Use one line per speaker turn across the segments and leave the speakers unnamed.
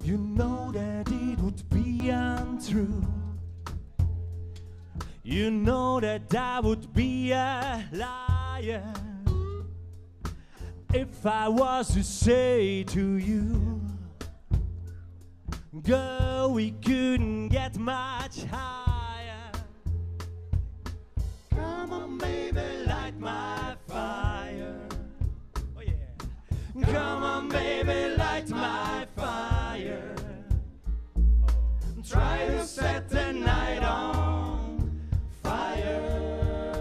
You know that it would be untrue. You know that I would be a liar if I was to say to you, girl, we couldn't get much higher. Come on, baby, light my fire. Oh yeah. Come on, baby, light my fire. Try to set the night on fire.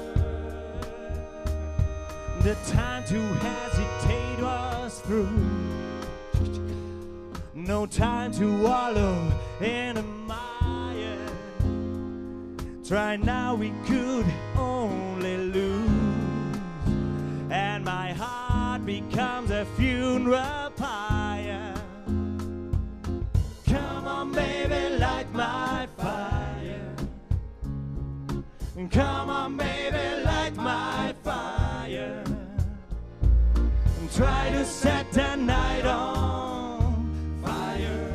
The time to hesitate was through. No time to wallow in the mire. Try now, we could only lose, and my heart becomes a funeral pyre. Come on, baby, light my fire. Come on, baby, light my fire. Try to set the night on fire.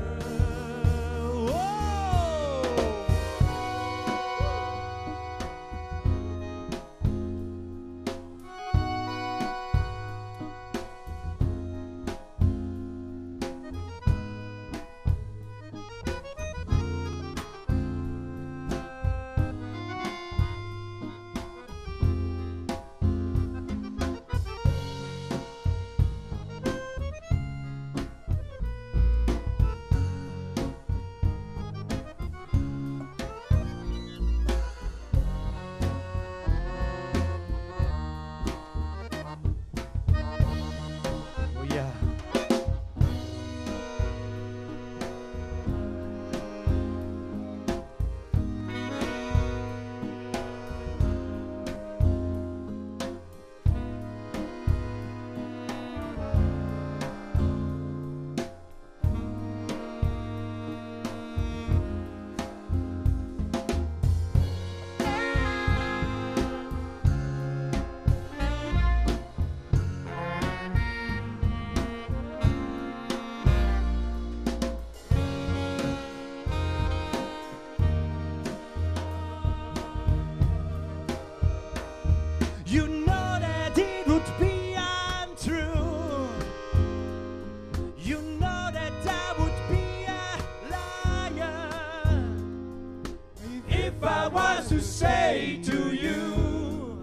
You know that it would be untrue. You know that I would be a liar if I was to say to you,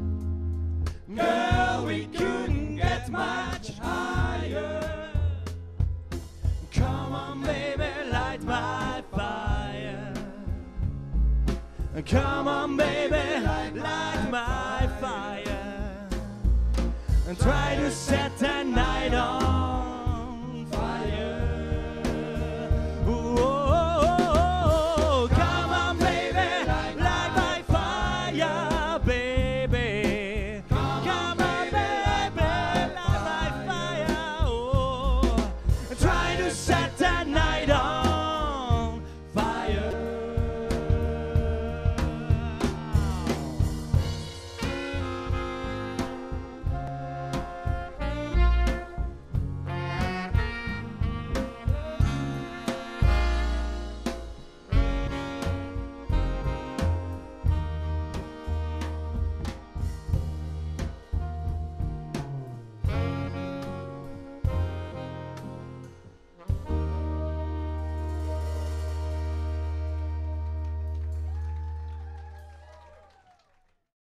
girl, we couldn't get much higher. Come on, baby, light my fire. Come on, baby, light my fire, and try to set the night on